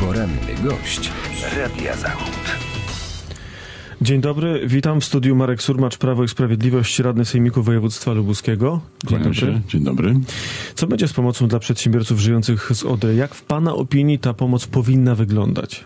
Poranny gość Radia Zachód. Dzień dobry, witam w studiu Marek Surmacz, Prawo i Sprawiedliwość, radny Sejmiku Województwa Lubuskiego. Kłaniam się. Dzień dobry. Co będzie z pomocą dla przedsiębiorców żyjących z Odry? Jak w Pana opinii ta pomoc powinna wyglądać?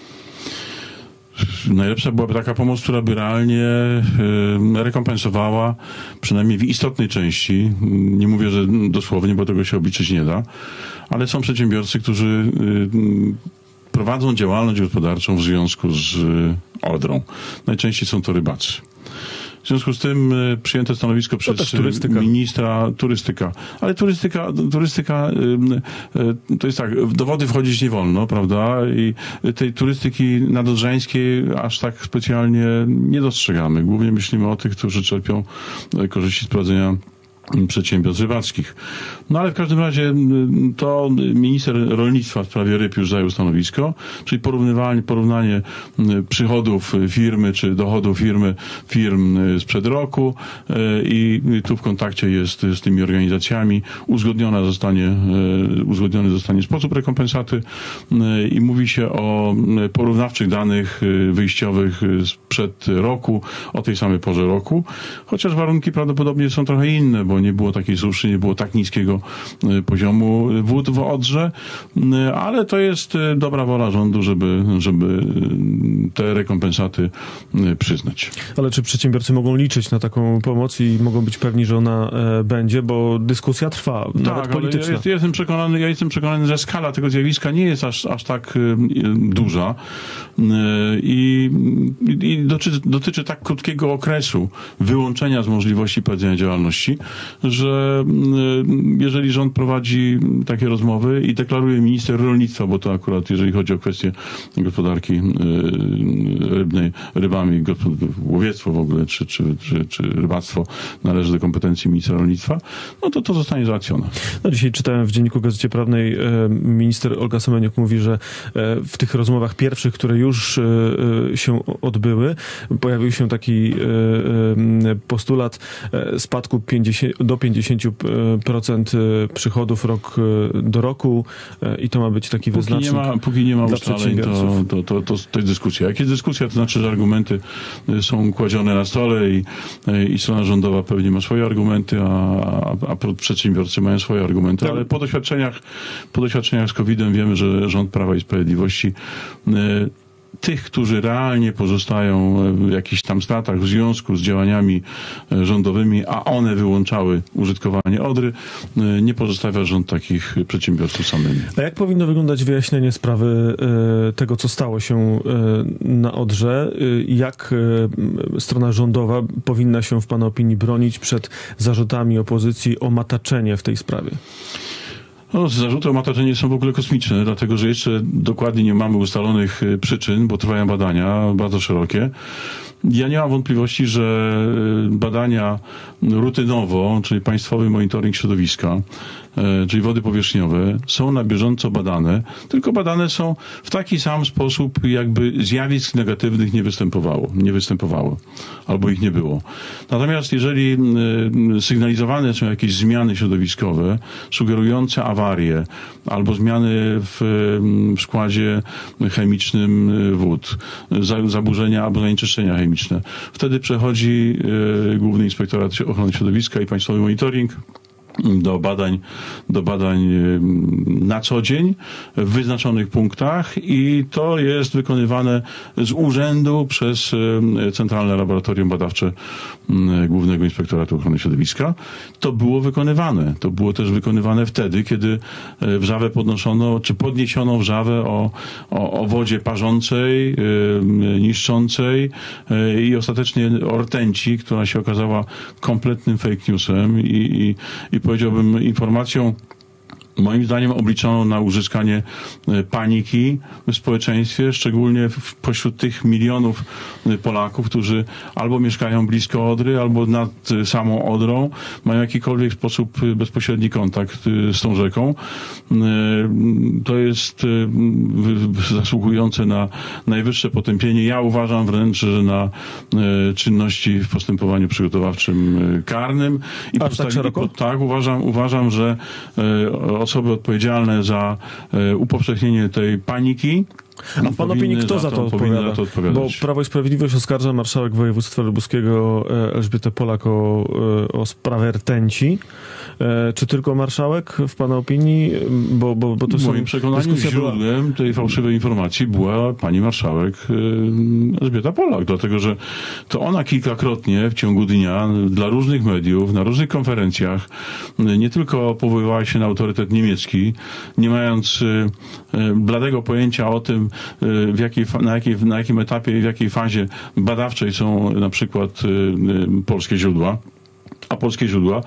Najlepsza byłaby taka pomoc, która by realnie rekompensowała, przynajmniej w istotnej części, nie mówię, że dosłownie, bo tego się obliczyć nie da, ale są przedsiębiorcy, którzy prowadzą działalność gospodarczą w związku z Odrą. Najczęściej są to rybacy. W związku z tym przyjęte stanowisko przez ministra turystyka. Ale turystyka to jest tak, do wody wchodzić nie wolno, prawda? I tej turystyki nadodrzańskiej aż tak specjalnie nie dostrzegamy. Głównie myślimy o tych, którzy czerpią korzyści z prowadzenia przedsiębiorstw rybackich. No ale w każdym razie to minister rolnictwa w sprawie ryb już zajął stanowisko, czyli porównanie przychodów firmy czy dochodów firm sprzed roku i tu w kontakcie jest z tymi organizacjami. Uzgodniony zostanie sposób rekompensaty i mówi się o porównawczych danych wyjściowych sprzed roku, o tej samej porze roku, chociaż warunki prawdopodobnie są trochę inne, bo nie było takiej suszy, nie było tak niskiego poziomu wód w Odrze, ale to jest dobra wola rządu, żeby te rekompensaty przyznać. Ale czy przedsiębiorcy mogą liczyć na taką pomoc i mogą być pewni, że ona będzie, bo dyskusja trwa, nawet polityczna. Ja jestem przekonany, że skala tego zjawiska nie jest aż tak duża i dotyczy tak krótkiego okresu wyłączenia z możliwości prowadzenia działalności, że jeżeli rząd prowadzi takie rozmowy i deklaruje minister rolnictwa, bo to akurat jeżeli chodzi o kwestię gospodarki rybami, łowiectwo w ogóle, czy rybactwo należy do kompetencji ministra rolnictwa, no to zostanie załatwione. No dzisiaj czytałem w Dzienniku Gazecie Prawnej, minister Olga Semeniuk mówi, że w tych rozmowach pierwszych, które już się odbyły, pojawił się taki postulat spadku do 50% przychodów rok do roku i to ma być taki wyznacznik. Póki nie ma ustaleń, to jest dyskusja. Jak jest dyskusja, to znaczy, że argumenty są kładzione na stole i strona rządowa pewnie ma swoje argumenty, a przedsiębiorcy mają swoje argumenty, ale po doświadczeniach z COVID-em wiemy, że rząd Prawa i Sprawiedliwości tych, którzy realnie pozostają w jakichś tam stratach w związku z działaniami rządowymi, a one wyłączały użytkowanie Odry, nie pozostawia rząd takich przedsiębiorców samymi. A jak powinno wyglądać wyjaśnienie sprawy tego, co stało się na Odrze? Jak strona rządowa powinna się w Pana opinii bronić przed zarzutami opozycji o mataczenie w tej sprawie? Zarzuty o mataczenie są w ogóle kosmiczne, dlatego że jeszcze dokładnie nie mamy ustalonych przyczyn, bo trwają badania bardzo szerokie. Ja nie mam wątpliwości, że badania rutynowo, czyli Państwowy Monitoring Środowiska, czyli wody powierzchniowe, są na bieżąco badane, tylko badane są w taki sam sposób, jakby zjawisk negatywnych nie występowało, albo ich nie było. Natomiast jeżeli sygnalizowane są jakieś zmiany środowiskowe, sugerujące awarie, albo zmiany w składzie chemicznym wód, zaburzenia albo zanieczyszczenia chemiczne, wtedy przechodzi Główny Inspektorat Ochrony Środowiska i Państwowy Monitoring do badań na co dzień w wyznaczonych punktach i to jest wykonywane z urzędu przez Centralne Laboratorium Badawcze Głównego Inspektoratu Ochrony Środowiska. To było wykonywane. To było też wykonywane wtedy, kiedy wrzawę podnoszono, czy podniesiono wrzawę o wodzie parzącej, niszczącej i ostatecznie o rtęci, która się okazała kompletnym fake newsem i powiedziałbym informacją moim zdaniem obliczono na uzyskanie paniki w społeczeństwie, szczególnie pośród tych milionów Polaków, którzy albo mieszkają blisko Odry, albo nad samą Odrą, mają jakikolwiek sposób bezpośredni kontakt z tą rzeką. To jest zasługujące na najwyższe potępienie. Ja uważam wręcz, że na czynności w postępowaniu przygotowawczym karnym. Aż tak szeroko? Tak, uważam, że osoby odpowiedzialne za upowszechnienie tej paniki. A w pana opinii kto za to odpowiada? Bo Prawo i Sprawiedliwość oskarża marszałek województwa lubuskiego Elżbietę Polak o sprawę rtęci. Czy tylko marszałek w pana opinii? Bo to w moim przekonaniu źródłem tej fałszywej informacji była pani marszałek Elżbieta Polak, dlatego że to ona kilkakrotnie w ciągu dnia dla różnych mediów, na różnych konferencjach nie tylko powoływała się na autorytet niemiecki, nie mając bladego pojęcia o tym, na jakim etapie i w jakiej fazie badawczej są na przykład polskie źródła. A polskie źródła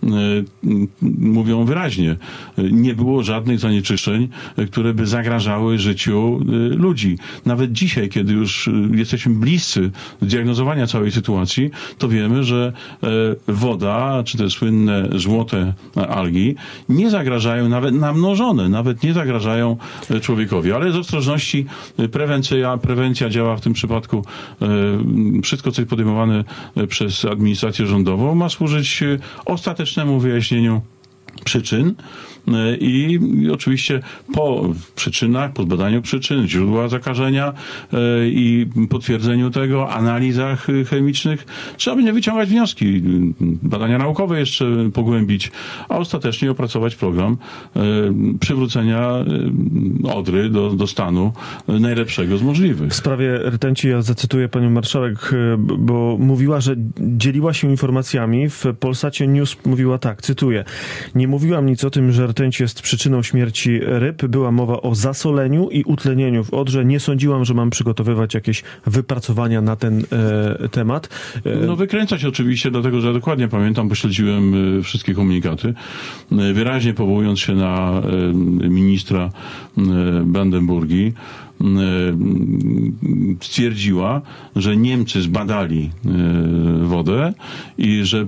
mówią wyraźnie, nie było żadnych zanieczyszczeń, które by zagrażały życiu ludzi. Nawet dzisiaj, kiedy już jesteśmy bliscy zdiagnozowania całej sytuacji, to wiemy, że woda, czy te słynne złote algi nie zagrażają, nawet namnożone, nawet nie zagrażają człowiekowi. Ale z ostrożności prewencja działa w tym przypadku. Wszystko, co jest podejmowane przez administrację rządową, ma służyć ostatecznemu wyjaśnieniu przyczyn i oczywiście po przyczynach, po zbadaniu przyczyn, źródła zakażenia i potwierdzeniu tego, analizach chemicznych, trzeba będzie wyciągać wnioski, badania naukowe jeszcze pogłębić, a ostatecznie opracować program przywrócenia Odry do stanu najlepszego z możliwych. W sprawie rtęci ja zacytuję panią marszałek, bo mówiła, że dzieliła się informacjami. W Polsacie News mówiła tak, cytuję: nie mówiłam nic o tym, że rtęć jest przyczyną śmierci ryb. Była mowa o zasoleniu i utlenieniu w Odrze. Nie sądziłam, że mam przygotowywać jakieś wypracowania na ten temat. No wykręcać oczywiście, dlatego że ja dokładnie pamiętam, bo śledziłem wszystkie komunikaty, wyraźnie powołując się na ministra Brandenburgii, stwierdziła, że Niemcy zbadali wodę i że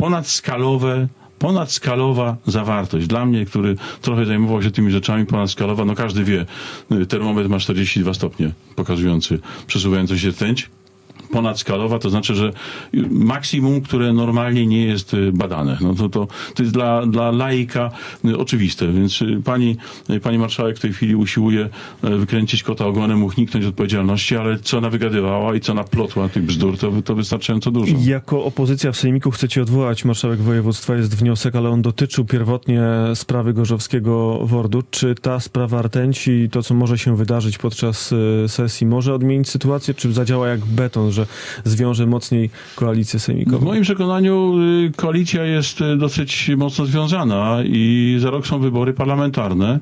ponadskalowa zawartość. Dla mnie, który trochę zajmował się tymi rzeczami, ponadskalowa, no każdy wie, termometr ma 42 stopnie pokazujący przesuwającą się rtęć. Ponadskalowa to znaczy, że maksimum, które normalnie nie jest badane. No to jest dla laika oczywiste, więc pani marszałek w tej chwili usiłuje wykręcić kota ogonem, uniknąć odpowiedzialności, ale co ona wygadywała i co ona plotła tych bzdur, to wystarczająco dużo. Jako opozycja w Sejmiku chcecie odwołać marszałek województwa, jest wniosek, ale on dotyczył pierwotnie sprawy gorzowskiego WORD-u. Czy ta sprawa rtęci, to co może się wydarzyć podczas sesji, może odmienić sytuację, czy zadziała jak beton, że zwiąże mocniej koalicję sejmikową? W moim przekonaniu koalicja jest dosyć mocno związana i za rok są wybory parlamentarne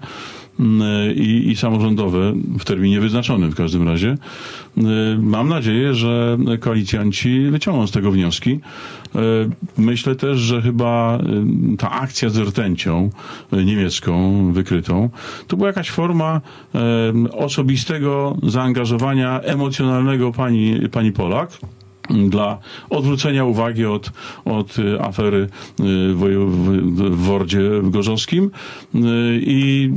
i samorządowe w terminie wyznaczonym w każdym razie. Mam nadzieję, że koalicjanci wyciągną z tego wnioski. Myślę też, że chyba ta akcja z rtęcią niemiecką wykrytą to była jakaś forma osobistego zaangażowania emocjonalnego pani Polak dla odwrócenia uwagi od afery w WORD-zie gorzowskim i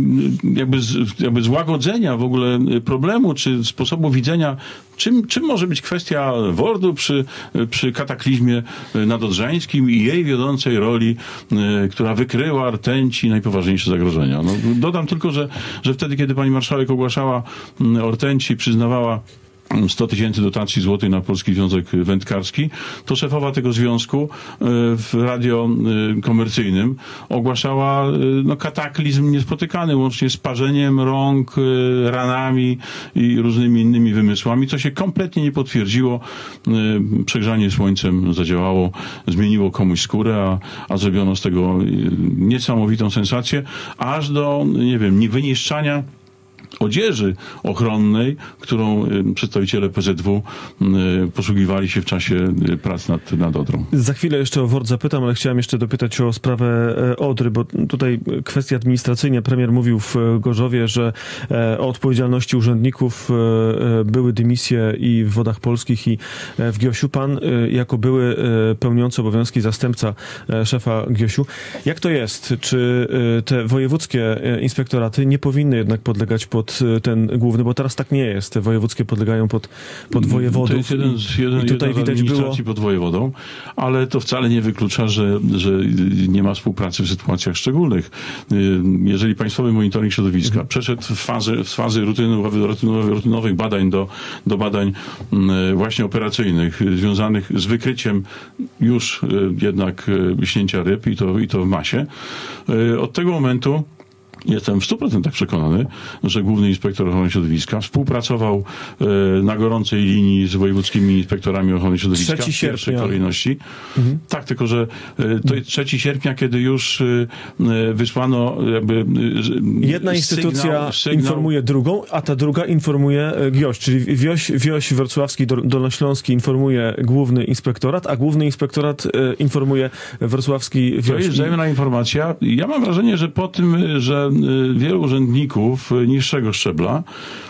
jakby złagodzenia w ogóle problemu, czy sposobu widzenia, czym może być kwestia WORD-u przy kataklizmie nadodrzańskim i jej wiodącej roli, która wykryła rtęci najpoważniejsze zagrożenia. No, dodam tylko, że wtedy, kiedy pani marszałek ogłaszała o rtęci, przyznawała 100 000 dotacji złotej na Polski Związek Wędkarski, to szefowa tego związku w radio komercyjnym ogłaszała kataklizm niespotykany, łącznie z parzeniem rąk, ranami i różnymi innymi wymysłami, co się kompletnie nie potwierdziło. Przegrzanie słońcem zadziałało, zmieniło komuś skórę, a zrobiono z tego niesamowitą sensację, aż do, wyniszczania odzieży ochronnej, którą przedstawiciele PZW posługiwali się w czasie prac nad Odrą. Za chwilę jeszcze o WORD zapytam, ale chciałem jeszcze dopytać o sprawę Odry, bo tutaj kwestie administracyjne. Premier mówił w Gorzowie, że o odpowiedzialności urzędników były dymisje i w Wodach Polskich, i w GIOŚ-u. Pan, jako były pełniący obowiązki zastępca szefa GIOŚ-u, jak to jest? Czy te wojewódzkie inspektoraty nie powinny jednak podlegać pod inspektorat ten główny, bo teraz tak nie jest. Te wojewódzkie podlegają pod wojewodów. To jest jeden tutaj widać administracji pod wojewodą, ale to wcale nie wyklucza, że nie ma współpracy w sytuacjach szczególnych. Jeżeli Państwowy Monitoring Środowiska przeszedł z fazy rutynowych badań do badań właśnie operacyjnych, związanych z wykryciem już jednak śnięcia ryb i to w masie, od tego momentu jestem w 100% przekonany, że Główny Inspektor Ochrony Środowiska współpracował na gorącej linii z wojewódzkimi inspektorami ochrony środowiska w pierwszej kolejności. Tak, tylko że to jest 3 sierpnia, kiedy już wysłano jakby jedna instytucja informuje drugą, a ta druga informuje GIOŚ, czyli Wioś Wrocławski, Dolnośląski informuje Główny Inspektorat, a Główny Inspektorat informuje Wrocławski Wioś. To jest wzajemna informacja. Ja mam wrażenie, że po tym, że wielu urzędników niższego szczebla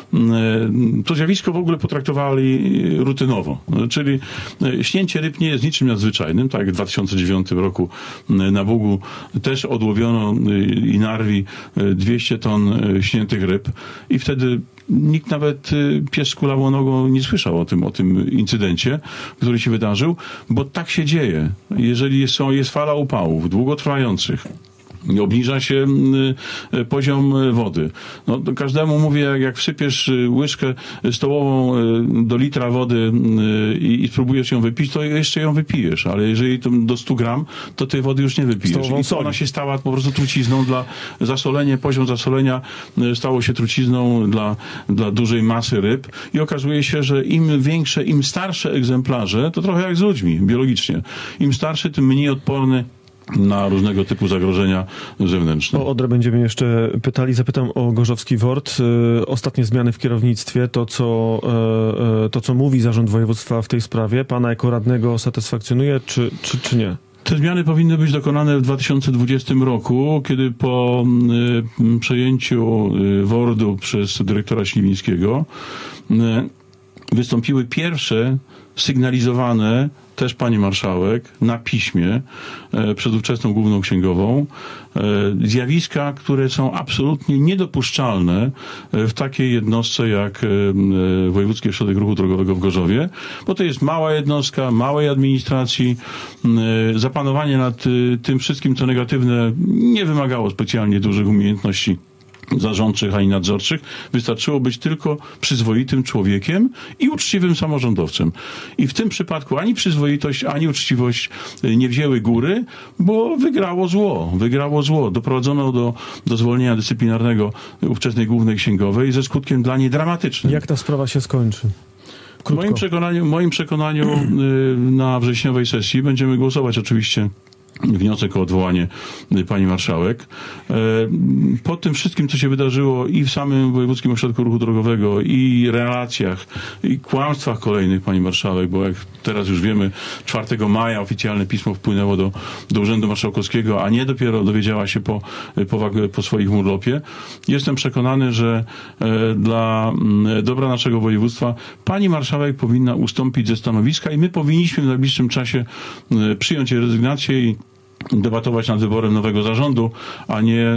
to zjawisko w ogóle potraktowali rutynowo. Czyli śnięcie ryb nie jest niczym nadzwyczajnym. Tak jak w 2009 roku na Bugu też odłowiono i narwi 200 ton śniętych ryb i wtedy nikt nawet pies z kulawą nogą nie słyszał o tym incydencie, który się wydarzył, bo tak się dzieje. Jeżeli jest fala upałów długotrwających, obniża się poziom wody. No, każdemu mówię, jak wsypiesz łyżkę stołową do litra wody i spróbujesz ją wypić, to jeszcze ją wypijesz, ale jeżeli to do 100 gram, to tej wody już nie wypijesz. I ona się stała po prostu trucizną poziom zasolenia stało się trucizną dla dużej masy ryb i okazuje się, że im większe, im starsze egzemplarze, to trochę jak z ludźmi, biologicznie. Im starszy, tym mniej odporny na różnego typu zagrożenia zewnętrzne. O Odrę będziemy jeszcze pytali. Zapytam o Gorzowski WORD. Ostatnie zmiany w kierownictwie, to co mówi Zarząd Województwa w tej sprawie, pana jako radnego satysfakcjonuje, czy nie? Te zmiany powinny być dokonane w 2020 roku, kiedy po przejęciu WORD-u przez dyrektora Śliwińskiego wystąpiły pierwsze sygnalizowane też pani marszałek na piśmie przed ówczesną główną księgową zjawiska, które są absolutnie niedopuszczalne w takiej jednostce jak Wojewódzki Ośrodek Ruchu Drogowego w Gorzowie, bo to jest mała jednostka, małej administracji. Zapanowanie nad tym wszystkim, co negatywne, nie wymagało specjalnie dużych umiejętności zarządczych ani nadzorczych. Wystarczyło być tylko przyzwoitym człowiekiem i uczciwym samorządowcem. I w tym przypadku ani przyzwoitość, ani uczciwość nie wzięły góry, bo wygrało zło. Doprowadzono do zwolnienia dyscyplinarnego ówczesnej głównej księgowej ze skutkiem dla niej dramatycznym. Jak ta sprawa się skończy? Krótko. W moim przekonaniu na wrześniowej sesji będziemy głosować oczywiście wniosek o odwołanie pani marszałek. Po tym wszystkim, co się wydarzyło i w samym Wojewódzkim Ośrodku Ruchu Drogowego, i relacjach, i kłamstwach kolejnych pani marszałek, bo jak teraz już wiemy, 4 maja oficjalne pismo wpłynęło do Urzędu Marszałkowskiego, a nie dopiero dowiedziała się po swoim urlopie. Jestem przekonany, że dla dobra naszego województwa pani marszałek powinna ustąpić ze stanowiska i my powinniśmy w najbliższym czasie przyjąć jej rezygnację i debatować nad wyborem nowego zarządu, a nie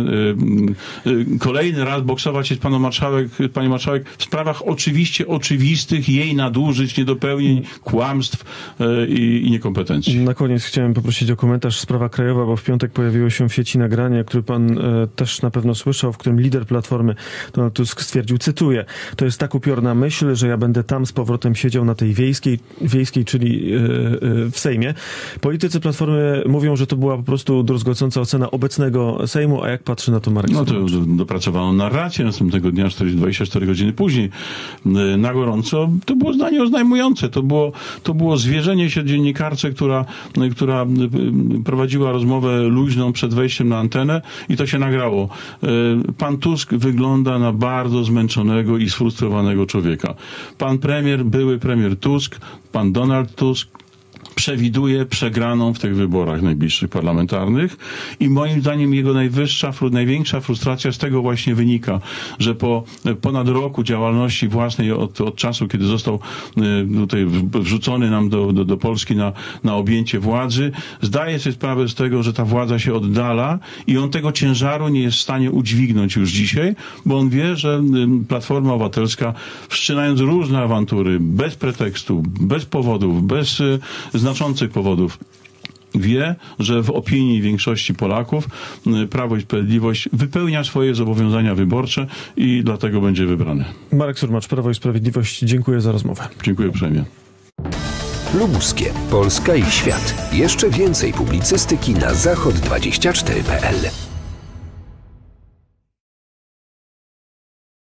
kolejny raz boksować się z pani marszałek w sprawach oczywiście oczywistych jej nadużyć, niedopełnień, kłamstw i niekompetencji. Na koniec chciałem poprosić o komentarz. Sprawa krajowa, bo w piątek pojawiło się w sieci nagranie, które pan też na pewno słyszał, w którym lider Platformy Donald Tusk stwierdził, cytuję: to jest tak upiorna myśl, że ja będę tam z powrotem siedział na tej wiejskiej, czyli w Sejmie. Politycy Platformy mówią, że to była po prostu druzgocąca ocena obecnego Sejmu, a jak patrzy na to Marek Soboń? To dopracowano narrację następnego dnia, 24 godziny później, na gorąco. To było zdanie oznajmujące. To było zwierzenie się dziennikarce, która prowadziła rozmowę luźną przed wejściem na antenę i to się nagrało. Pan Tusk wygląda na bardzo zmęczonego i sfrustrowanego człowieka. Pan premier, były premier Tusk, pan Donald Tusk przewiduje przegraną w tych wyborach najbliższych parlamentarnych i moim zdaniem jego największa frustracja z tego właśnie wynika, że po ponad roku działalności własnej od czasu, kiedy został tutaj wrzucony nam do Polski na objęcie władzy, zdaje sobie sprawę z tego, że ta władza się oddala i on tego ciężaru nie jest w stanie udźwignąć już dzisiaj, bo on wie, że Platforma Obywatelska, wszczynając różne awantury, bez pretekstu, bez powodów, bez znaczących powodów, wie, że w opinii większości Polaków Prawo i Sprawiedliwość wypełnia swoje zobowiązania wyborcze i dlatego będzie wybrany. Marek Surmacz, Prawo i Sprawiedliwość, dziękuję za rozmowę. Dziękuję uprzejmie. Lubuskie, Polska i świat. Jeszcze więcej publicystyki na zachod24.pl.